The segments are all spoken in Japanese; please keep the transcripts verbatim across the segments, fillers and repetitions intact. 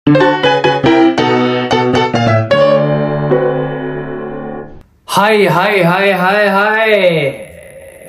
はいはいはいはいはい。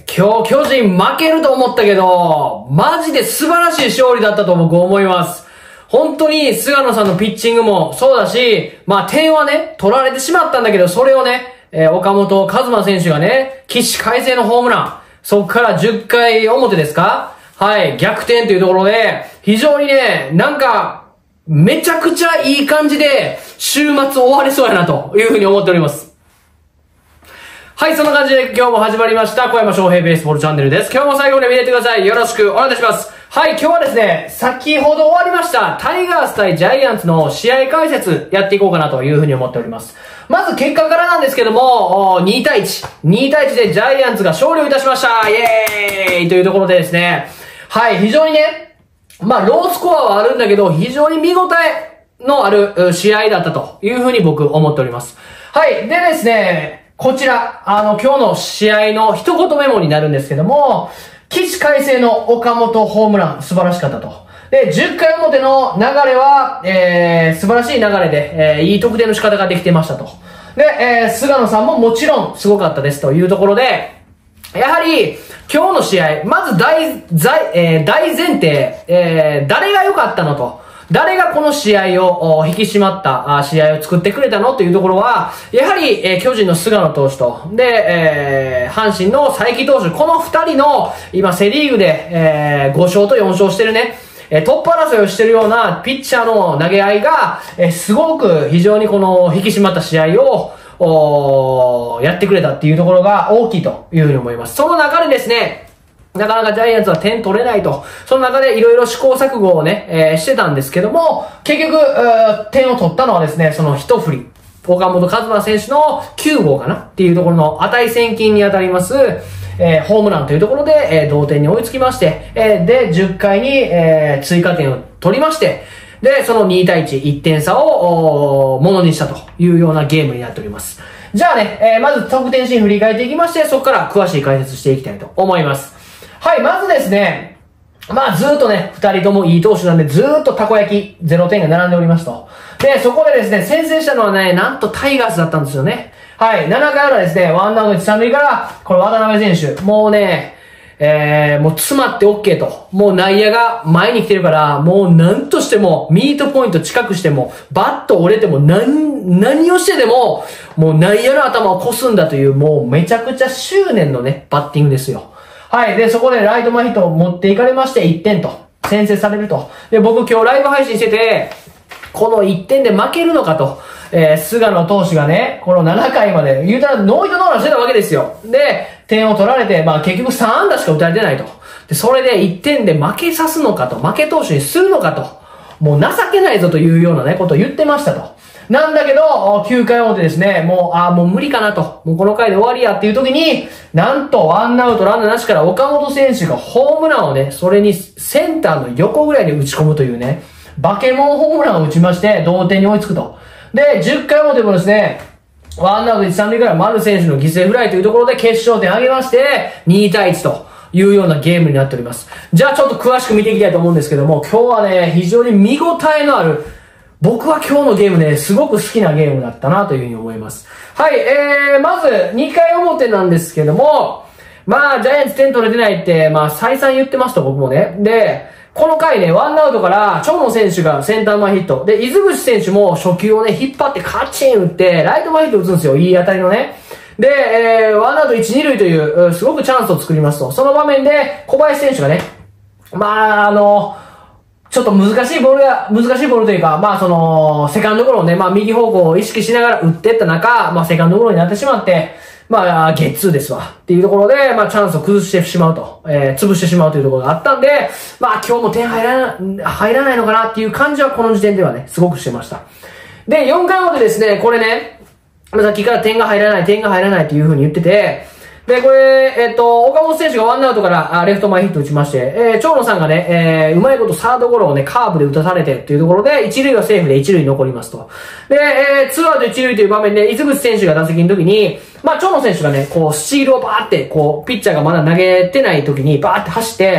今日巨人負けると思ったけど、マジで素晴らしい勝利だったと僕思います。本当に菅野さんのピッチングもそうだし、まあ点はね、取られてしまったんだけど、それをね、えー、岡本和真選手がね、起死回生のホームラン。そこからじゅっかい表ですか？はい、逆転というところで、非常にね、なんか、めちゃくちゃいい感じで、週末終われそうやなというふうに思っております。はい、そんな感じで今日も始まりました、小山翔平ベースボールチャンネルです。今日も最後まで見ててください。よろしくお願いいたします。はい、今日はですね、先ほど終わりました、タイガース対ジャイアンツの試合解説やっていこうかなというふうに思っております。まず結果からなんですけども、にたいいち。にたいいちでジャイアンツが勝利をいたしました。イエーイというところでですね、はい、非常にね、まあ、ロースコアはあるんだけど、非常に見応えのある試合だったというふうに僕思っております。はい、でですね、こちら、あの、今日の試合の一言メモになるんですけども、起死回生の岡本ホームラン、素晴らしかったと。で、じゅっかい表の流れは、えー、素晴らしい流れで、えー、いい得点の仕方ができてましたと。で、えー、菅野さんももちろんすごかったですというところで、やはり、今日の試合、まず大、大、えー、大前提、えー、誰が良かったのと。誰がこの試合を引き締まった試合を作ってくれたのというところは、やはり、えー、巨人の菅野投手と、で、えー、阪神の佐伯投手、この二人の今セリーグで、えー、ご勝とよん勝してるね、えー、トップ争いをしてるようなピッチャーの投げ合いが、えー、すごく非常にこの引き締まった試合を、おやってくれたっていうところが大きいというふうに思います。その中でですね、なかなかジャイアンツは点取れないと。その中でいろいろ試行錯誤をね、えー、してたんですけども、結局、点を取ったのはですね、その一振り。岡本和真選手のきゅうごうかなっていうところの値千金に当たります、えー、ホームランというところで、えー、同点に追いつきまして、えー、で、じゅっかいに、えー、追加点を取りまして、で、そのにたいいち、いってん差を、ものにしたというようなゲームになっております。じゃあね、えー、まず得点シーン振り返っていきまして、そこから詳しい解説していきたいと思います。はい、まずですね、まあずーっとね、二人ともいい投手なんで、ずーっとたこ焼き、ゼロてんが並んでおりますと。で、そこでですね、先制したのはね、なんとタイガースだったんですよね。はい、ななかい裏ですね、ワンアウト一三塁から、これ渡辺選手、もうね、えー、もう詰まって OK と。もう内野が前に来てるから、もう何としても、ミートポイント近くしても、バット折れても、何、何をしてでも、もう内野の頭を越すんだという、もうめちゃくちゃ執念のね、バッティングですよ。はい。で、そこでライト前ヒットを持っていかれましていってんと。先制されると。で、僕今日ライブ配信してて、このいってんで負けるのかと。えー、菅野投手がね、このななかいまで、言うたらノーヒットノーランしてたわけですよ。で、点を取られて、まあ結局さんあんだしか打たれてないと。で、それでいってんで負けさすのかと。負け投手にするのかと。もう情けないぞというようなね、ことを言ってましたと。なんだけど、きゅうかい表ですね、もう、ああ、もう無理かなと。もうこの回で終わりやっていう時に、なんとワンアウトランナーなしから岡本選手がホームランをね、それにセンターの横ぐらいに打ち込むというね、バケモンホームランを打ちまして、同点に追いつくと。で、じゅっかい表もですね、ワンアウト一三塁から丸選手の犠牲フライというところで決勝点上げまして、にたいいちというようなゲームになっております。じゃあちょっと詳しく見ていきたいと思うんですけども、今日はね、非常に見応えのある、僕は今日のゲームね、すごく好きなゲームだったなというふうに思います。はい、えー、まずにかい表なんですけども、まあ、ジャイアンツ点取れてないって、まあ、再三言ってますと、僕もね。で、この回ね、ワンアウトから、長野選手がセンター前ヒット。で、伊豆口選手も初球をね、引っ張ってカチン打って、ライト前ヒット打つんですよ。いい当たりのね。で、えー、ワンアウト一、二塁という、すごくチャンスを作りますと。その場面で、小林選手がね、まあ、あの、ちょっと難しいボールが、難しいボールというか、まあその、セカンドゴロをね、まあ右方向を意識しながら打っていった中、まあセカンドゴロになってしまって、まあゲッツーですわ。っていうところで、まあチャンスを崩してしまうと、えー、潰してしまうというところがあったんで、まあ今日も点入らな、入らないのかなっていう感じはこの時点ではね、すごくしてました。で、よんかい表ですね、これね、さっきから点が入らない、点が入らないっていう風に言ってて、で、これ、えっと、岡本選手がワンアウトからレフト前ヒット打ちまして、えー、長野さんがね、えー、うまいことサードゴロをね、カーブで打たされてっていうところで、一塁はセーフで一塁に残りますと。で、えー、ツーアウト一塁という場面で、伊豆口選手が打席の時に、まあ、長野選手がね、こう、スチールをバーって、こう、ピッチャーがまだ投げてない時に、バーって走って、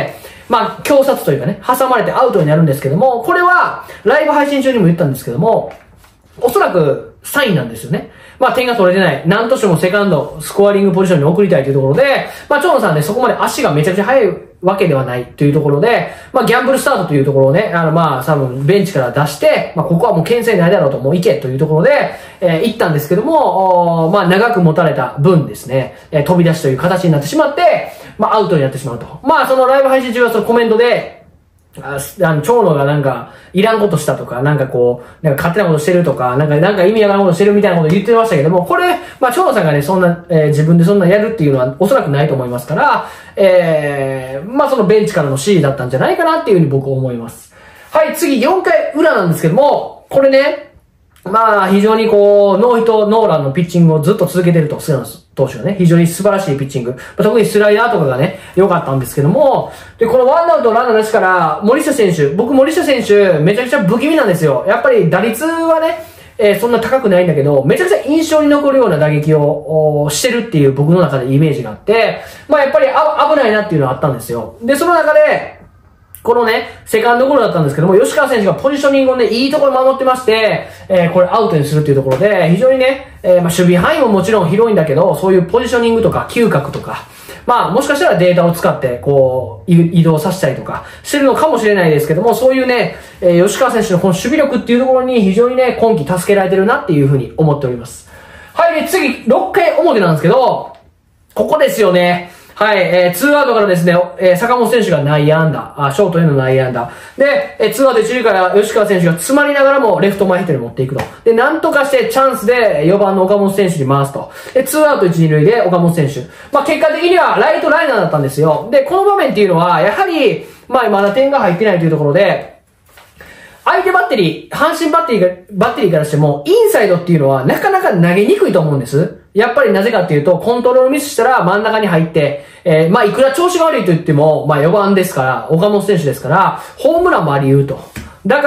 まあ、強殺というかね、挟まれてアウトになるんですけども、これは、ライブ配信中にも言ったんですけども、おそらく、サインなんですよね。まあ、点が取れてない。何としてもセカンド、スコアリングポジションに送りたいというところで、まあ、長野さんね、そこまで足がめちゃくちゃ速いわけではないというところで、まあ、ギャンブルスタートというところをね、あの、まあ、多分、ベンチから出して、まあ、ここはもう牽制ないだろうと、もう行けというところで、えー、行ったんですけども、まあ、長く持たれた分ですね、えー、飛び出しという形になってしまって、まあ、アウトになってしまうと。まあ、そのライブ配信中はそのコメントで、ああの、長野がなんか、いらんことしたとか、なんかこう、なんか勝手なことしてるとか、なんか、なんか意味わからんことしてるみたいなこと言ってましたけども、これ、まあ、長野さんがね、そんな、えー、自分でそんなやるっていうのはおそらくないと思いますから、えー、まあ、そのベンチからの指示だったんじゃないかなっていうふうに僕は思います。はい、次よんかい裏なんですけども、これね、まあ、非常にこう、ノーヒットノーランのピッチングをずっと続けてると、菅野投手がね、非常に素晴らしいピッチング。特にスライダーとかがね、良かったんですけども、で、このワンアウトランナーですから、森下選手、僕森下選手、めちゃくちゃ不気味なんですよ。やっぱり打率はね、えー、そんな高くないんだけど、めちゃくちゃ印象に残るような打撃をしてるっていう僕の中でイメージがあって、まあやっぱりあ危ないなっていうのはあったんですよ。で、その中で、このね、セカンドゴロだったんですけども、吉川選手がポジショニングをね、いいところ守ってまして、えー、これアウトにするっていうところで、非常にね、えー、まあ、守備範囲ももちろん広いんだけど、そういうポジショニングとか、嗅覚とか、まあ、もしかしたらデータを使って、こう、移動させたりとか、してるのかもしれないですけども、そういうね、えー、吉川選手のこの守備力っていうところに非常にね、今季助けられてるなっていうふうに思っております。はい、で、次、ろっかい表なんですけど、ここですよね。はい、えー、ツーアウトからですね、えー、坂本選手が内野安打、あ、ショートへの内野安打。で、えー、ツーアウト一塁から吉川選手が詰まりながらもレフト前ヒットに持っていくと。で、なんとかしてチャンスでよばんの岡本選手に回すと。で、ツーアウト一、二塁で岡本選手。まあ、結果的にはライトライナーだったんですよ。で、この場面っていうのは、やはり、まあ、まだ点が入ってないというところで、相手バッテリー、阪神バッテリーが、バッテリーからしても、インサイドっていうのはなかなか投げにくいと思うんです。やっぱりなぜかっていうと、コントロールミスしたら真ん中に入って、えー、まあ、いくら調子が悪いと言っても、まあ、よばんですから、岡本選手ですから、ホームランもあり得ると。だから、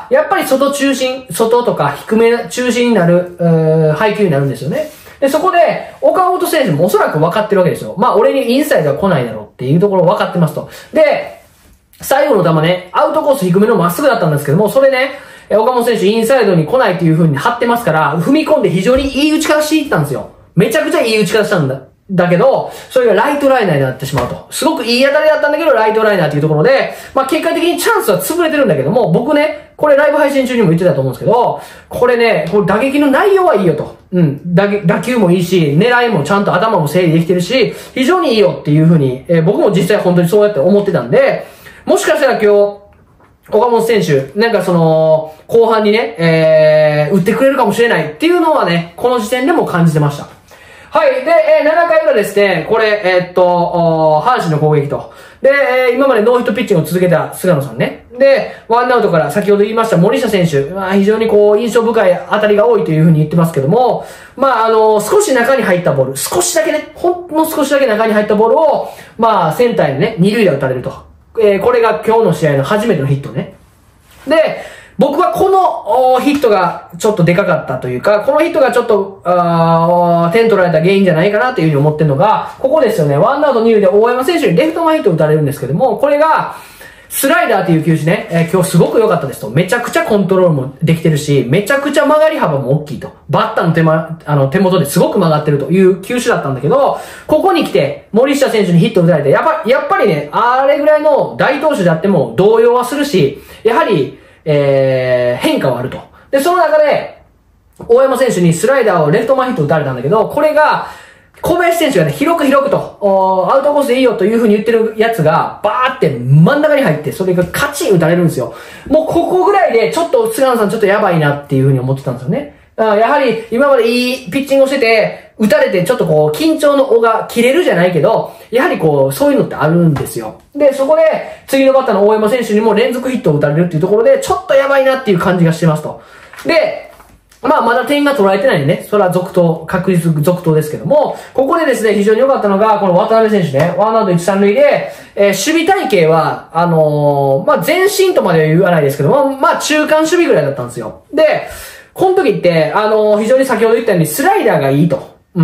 やっぱり外中心、外とか低め中心になる、えー、配球になるんですよね。で、そこで、岡本選手もおそらく分かってるわけですよ。まあ、俺にインサイドは来ないだろうっていうところを分かってますと。で、最後の球ね、アウトコース低めのまっすぐだったんですけども、それね、岡本選手インサイドに来ないという風に張ってますから、踏み込んで非常にいい打ち方していったんですよ。めちゃくちゃいい打ち方したんだ。だけど、それがライトライナーになってしまうと。すごくいい当たりだったんだけど、ライトライナーっていうところで、まあ結果的にチャンスは潰れてるんだけども、僕ね、これライブ配信中にも言ってたと思うんですけど、これね、これ打撃の内容はいいよと。うん。打打球もいいし、狙いもちゃんと頭も整理できてるし、非常にいいよっていう風に、えー、僕も実際本当にそうやって思ってたんで、もしかしたら今日、岡本選手、なんかその、後半にね、えー、打ってくれるかもしれないっていうのはね、この時点でも感じてました。はい。で、えー、ななかい裏ですね、これ、えー、っと、阪神の攻撃と。で、えー、今までノーヒットピッチングを続けた菅野さんね。で、ワンアウトから先ほど言いました森下選手、まあ、非常にこう、印象深い当たりが多いというふうに言ってますけども、まあ、あの、少し中に入ったボール、少しだけね、ほんの少しだけ中に入ったボールを、まあ、センターにね、二塁打打たれると。えー、これが今日の試合の初めてのヒットね。で、僕はこのヒットがちょっとでかかったというか、このヒットがちょっと、あ点取られた原因じゃないかなというふうに思ってるのが、ここですよね。ワンアウト二塁で大山選手にレフト前ヒット打たれるんですけども、これが、スライダーという球種ね、えー、今日すごく良かったですと。めちゃくちゃコントロールもできてるし、めちゃくちゃ曲がり幅も大きいと。バッターの手間、あの、手元ですごく曲がってるという球種だったんだけど、ここに来て、森下選手にヒット打たれて、やっぱ、やっぱりね、あれぐらいの大投手であっても動揺はするし、やはり、えー、変化はあると。で、その中で、大山選手にスライダーをレフト前ヒット打たれたんだけど、これが、小林選手がね、広く広くと、アウトコースでいいよという風に言ってるやつが、バーって真ん中に入って、それがカチン打たれるんですよ。もうここぐらいで、ちょっと菅野さんちょっとやばいなっていう風に思ってたんですよね。やはり、今までいいピッチングをしてて、打たれてちょっとこう、緊張の尾が切れるじゃないけど、やはりこう、そういうのってあるんですよ。で、そこで、次のバッターの大山選手にも連続ヒットを打たれるっていうところで、ちょっとやばいなっていう感じがしてますと。で、まあ、まだ点が取られてないんでね。それは続投、確実続投ですけども、ここでですね、非常に良かったのが、この渡辺選手ね、ワンアウト一三塁で、えー、守備体系は、あのー、まあ、前進とまでは言わないですけども、まあ、中間守備ぐらいだったんですよ。で、この時って、あのー、非常に先ほど言ったようにスライダーがいいと。うん。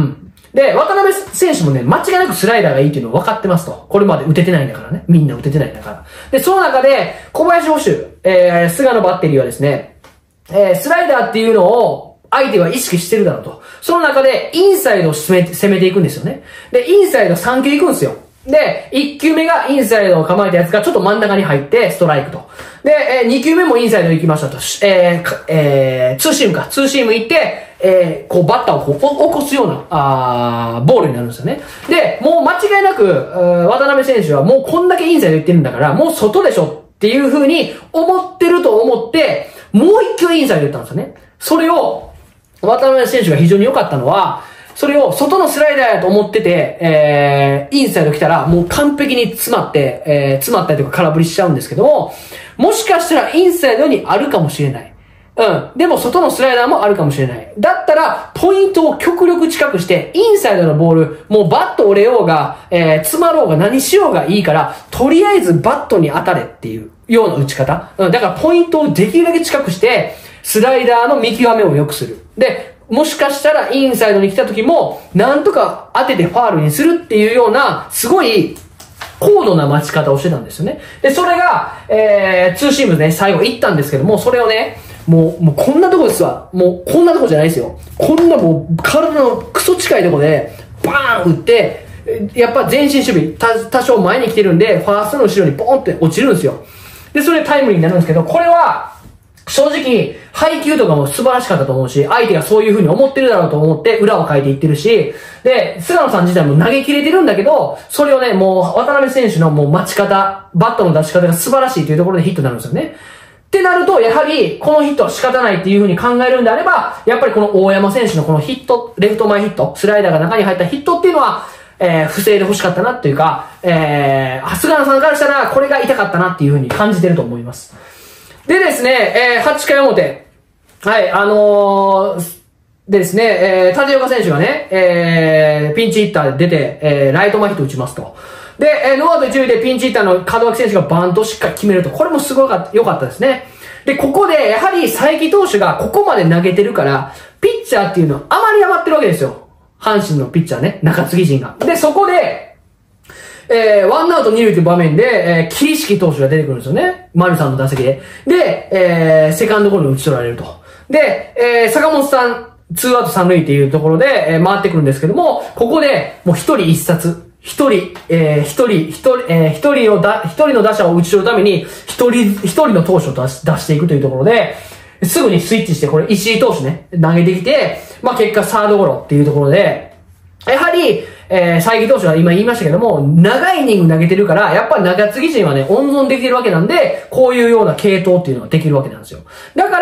で、渡辺選手もね、間違いなくスライダーがいいっていうの分かってますと。これまで打ててないんだからね。みんな打ててないんだから。で、その中で、小林捕手、えー、菅野バッテリーはですね、えー、スライダーっていうのを、相手は意識してるだろうと。その中で、インサイドを攻めて、攻めていくんですよね。で、インサイドさん球いくんですよ。で、いっ球目がインサイドを構えたやつがちょっと真ん中に入ってストライクと。で、えー、に球目もインサイド行きましたと。えー、えー、ツーシームか。ツーシーム行って、えー、こうバッターをこう起こすような、あー、ボールになるんですよね。で、もう間違いなく、渡辺選手はもうこんだけインサイド行ってるんだから、もう外でしょっていう風に思ってると思って、もう一球インサイド行ったんですよね。それを、渡辺選手が非常に良かったのは、それを外のスライダーやと思ってて、えー、インサイド来たらもう完璧に詰まって、えー、詰まったりとか空振りしちゃうんですけども、もしかしたらインサイドにあるかもしれない。うん。でも外のスライダーもあるかもしれない。だったら、ポイントを極力近くして、インサイドのボール、もうバット折れようが、えー、詰まろうが何しようがいいから、とりあえずバットに当たれっていうような打ち方。うん。だからポイントをできるだけ近くして、スライダーの見極めを良くする。で、もしかしたらインサイドに来た時も、なんとか当ててファールにするっていうような、すごい、高度な待ち方をしてたんですよね。で、それが、えー、ツーシームね、最後行ったんですけども、それをね、もう、もうこんなとこですわ。もう、こんなとこじゃないですよ。こんなもう、体のクソ近いとこで、バーン打って、やっぱ前進守備、た、多少前に来てるんで、ファーストの後ろにポンって落ちるんですよ。で、それタイムリーになるんですけど、これは、正直、配球とかも素晴らしかったと思うし、相手がそういう風に思ってるだろうと思って裏を変えていってるし、で、菅野さん自体も投げ切れてるんだけど、それをね、もう渡辺選手のもう待ち方、バットの出し方が素晴らしいというところでヒットになるんですよね。ってなると、やはり、このヒットは仕方ないっていう風に考えるんであれば、やっぱりこの大山選手のこのヒット、レフト前ヒット、スライダーが中に入ったヒットっていうのは、えー、不正で欲しかったなっていうか、えー、菅野さんからしたら、これが痛かったなっていう風に感じてると思います。でですね、えー、はちかい表。はい、あのー、でですね、えー、立岡選手がね、えー、ピンチヒッターで出て、えー、ライト前ヒット打ちますと。で、えー、ノーアウト一塁でピンチヒッターの門脇選手がバントしっかり決めると。これもすごかった、良かったですね。で、ここで、やはり佐伯投手がここまで投げてるから、ピッチャーっていうのはあまり余ってるわけですよ。阪神のピッチャーね、中継ぎ陣が。で、そこで、えー、ワンアウト二塁という場面で、えー、桐敷投手が出てくるんですよね。丸さんの打席で。で、えー、セカンドゴロに打ち取られると。で、えー、坂本さん、ツーアウト三塁っていうところで、えー、回ってくるんですけども、ここで、もう一人一冊。一人、えー、一人、一人、えー、一人をだ、一人の打者を打ち取るために、一人、一人の投手を出し、出していくというところで、すぐにスイッチして、これ石井投手ね、投げてきて、まあ、結果サードゴロっていうところで、やはり、えー、佐伯投手は今言いましたけども、長いイニング投げてるから、やっぱり中継ぎ陣はね、温存できてるわけなんで、こういうような系統っていうのができるわけなんですよ。だから、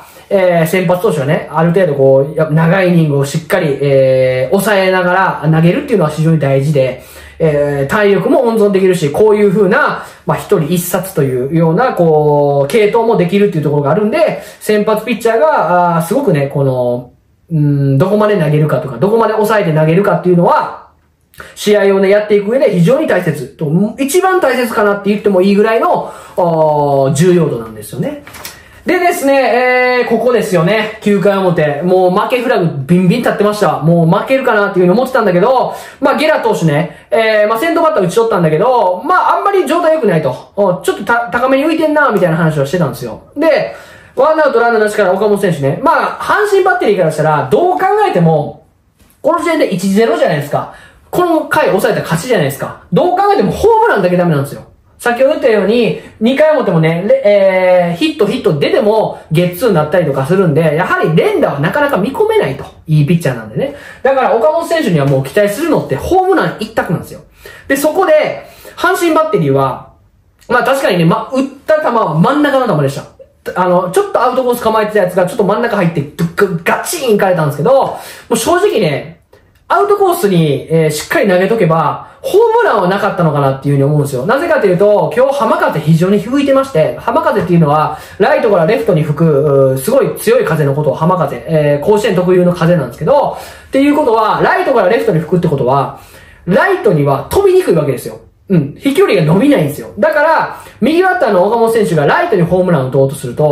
えー、先発投手はね、ある程度こう、長いイニングをしっかり、えー、抑えながら投げるっていうのは非常に大事で、えー、体力も温存できるし、こういう風な、まあ、一人一冊というような、こう、系統もできるっていうところがあるんで、先発ピッチャーが、あーすごくね、この、うん、どこまで投げるかとか、どこまで抑えて投げるかっていうのは、試合をね、やっていく上で非常に大切と、一番大切かなって言ってもいいぐらいの、重要度なんですよね。でですね、えー、ここですよね。きゅうかい表。もう負けフラグビンビン立ってました。もう負けるかなっていう風に思ってたんだけど、まあゲラ投手ね、えー、まあ先頭バッター打ち取ったんだけど、まああんまり状態良くないと。ちょっとた高めに浮いてんな、みたいな話をしてたんですよ。で、ワンアウトランナーなしから岡本選手ね。まあ、阪神バッテリーからしたら、どう考えても、この時点で いちたいゼロ じゃないですか。この回抑えたら勝ちじゃないですか。どう考えてもホームランだけダメなんですよ。先ほど言ったように、にかい表もね、えー、ヒットヒット出てもゲッツーになったりとかするんで、やはり連打はなかなか見込めないと。いいピッチャーなんでね。だから岡本選手にはもう期待するのってホームラン一択なんですよ。で、そこで、阪神バッテリーは、まあ確かにね、ま、打った球は真ん中の球でした。あの、ちょっとアウトコース構えてたやつがちょっと真ん中入って、ガチーンいかれたんですけど、もう正直ね、アウトコースに、えー、しっかり投げとけば、ホームランはなかったのかなっていうふうに思うんですよ。なぜかというと、今日浜風非常に吹いてまして、浜風っていうのは、ライトからレフトに吹く、すごい強い風のことを浜風、えー、甲子園特有の風なんですけど、っていうことは、ライトからレフトに吹くってことは、ライトには飛びにくいわけですよ。うん。飛距離が伸びないんですよ。だから、右バッターの岡本選手がライトにホームランを打とうとすると、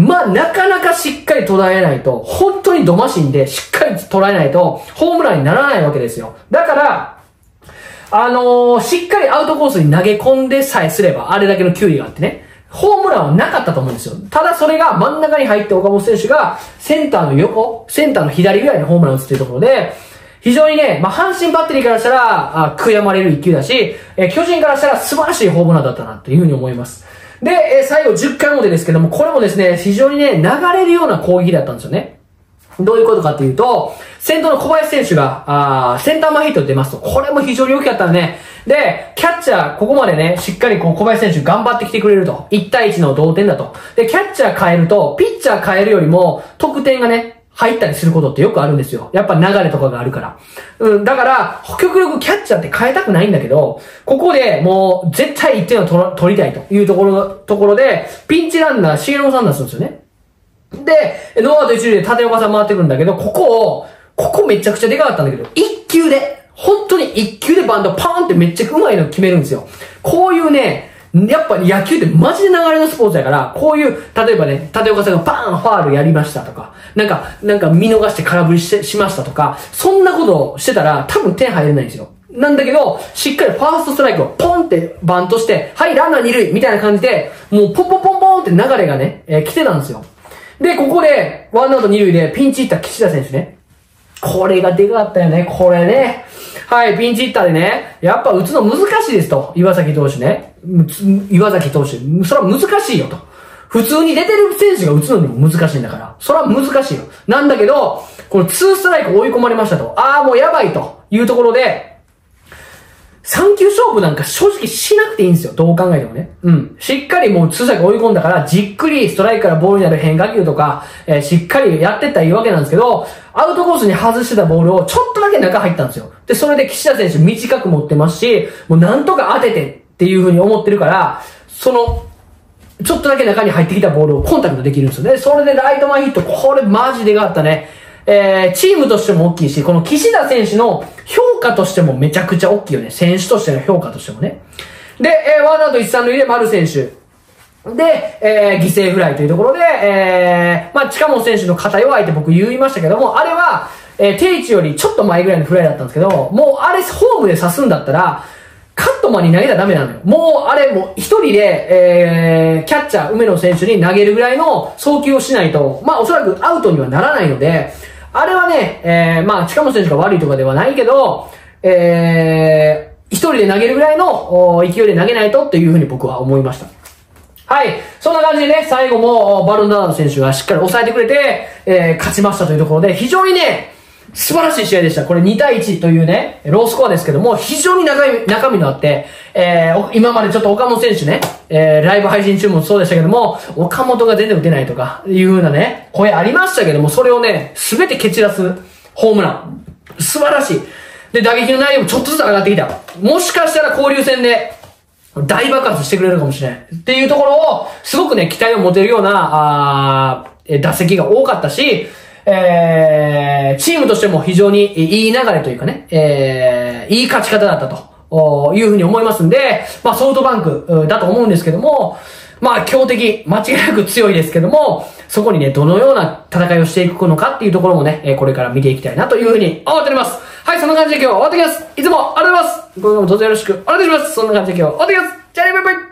まあ、なかなかしっかり捉えないと、本当にドマシンでしっかり捉えないと、ホームランにならないわけですよ。だから、あのー、しっかりアウトコースに投げ込んでさえすれば、あれだけの球威があってね、ホームランはなかったと思うんですよ。ただそれが真ん中に入って岡本選手が、センターの横、センターの左ぐらいにホームランを打つっていうところで、非常にね、まあ、阪神バッテリーからしたら、あ悔やまれる一球だし、えー、巨人からしたら素晴らしいホームランだったなというふうに思います。で、えー、最後じゅっかい表ですけども、これもですね、非常にね、流れるような攻撃だったんですよね。どういうことかっていうと、先頭の小林選手が、あセンター前ヒット出ますと、これも非常に大きかったんでね。で、キャッチャー、ここまでね、しっかりこう小林選手頑張ってきてくれると。いち対いちの同点だと。で、キャッチャー変えると、ピッチャー変えるよりも、得点がね、入ったりすることってよくあるんですよ。やっぱ流れとかがあるから。うん、だから、極力キャッチャーって変えたくないんだけど、ここでもう絶対いってんを取取りたいというところ、ところで、ピンチランナー、重信さん出すんですよね。で、ノーアウト一塁で立岡さん回ってくるんだけど、ここを、ここめちゃくちゃでかかったんだけど、一球で、本当に一球でバントパーンってめっちゃうまいの決めるんですよ。こういうね、やっぱ野球ってマジで流れのスポーツだから、こういう、例えばね、立岡さんがパーンファールやりましたとか、なんか、なんか見逃して空振りししましたとか、そんなことをしてたら多分点入れないんですよ。なんだけど、しっかりファーストストライクをポンってバントして、はい、ランナー二塁みたいな感じで、もうポンポンポンポンって流れがね、えー、来てたんですよ。で、ここで、ワンアウト二塁でピンチヒッター岸田選手ね。これがでかかったよね、これね。はい、ピンチヒッターでね、やっぱ打つの難しいですと。岩崎投手ね。岩崎投手。それは難しいよと。普通に出てる選手が打つのにも難しいんだから。それは難しいよ。なんだけど、このツーストライク追い込まれましたと。ああ、もうやばいというところで、さん球勝負なんか正直しなくていいんですよ。どう考えてもね。うん。しっかりもうツーストライク追い込んだから、じっくりストライクからボールになる変化球とか、えー、しっかりやってったらいいわけなんですけど、アウトコースに外してたボールをちょっとだけ中入ったんですよ。で、それで岸田選手短く持ってますし、もうなんとか当ててっていう風に思ってるから、その、ちょっとだけ中に入ってきたボールをコンタクトできるんですよね。それでライト前ヒット、これマジでかかったね。えー、チームとしても大きいし、この岸田選手の評価としてもめちゃくちゃ大きいよね。選手としての評価としてもね。で、えー、ワンアウト一三塁で丸選手。で、えー、犠牲フライというところで、えー、まあ、近本選手の肩弱いって僕言いましたけども、あれは、えー、定位置よりちょっと前ぐらいのフライだったんですけど、もうあれホームで刺すんだったら、カットマンに投げたらダメなのよ。もう、あれもう一人で、えー、キャッチャー、梅野選手に投げるぐらいの送球をしないと、まあ、おそらくアウトにはならないので、あれはね、えー、まあ、近本選手が悪いとかではないけど、えー、一人で投げるぐらいの勢いで投げないとっていうふうに僕は思いました。はい。そんな感じでね、最後もバルンダード選手がしっかり抑えてくれて、えー、勝ちましたというところで、非常にね、素晴らしい試合でした。これに対いちというね、ロースコアですけども、非常に中身、中身のあって、えー、今までちょっと岡本選手ね、えー、ライブ配信中もそうでしたけども、岡本が全然打てないとか、いう風なね、声ありましたけども、それをね、すべて蹴散らすホームラン。素晴らしい。で、打撃の内容もちょっとずつ上がってきた。もしかしたら交流戦で、大爆発してくれるかもしれない。っていうところを、すごくね、期待を持てるような、あー、打席が多かったし、えー、チームとしても非常にいい流れというかね、えー、いい勝ち方だったというふうに思いますんで、まあソフトバンクだと思うんですけども、まあ強敵、間違いなく強いですけども、そこにね、どのような戦いをしていくのかっていうところもね、これから見ていきたいなというふうに思っております。はい、そんな感じで今日は終わってきます。いつもありがとうございます。これからもどうぞよろしくお願いします。そんな感じで今日は終わってきます。じゃあね、バイバイ。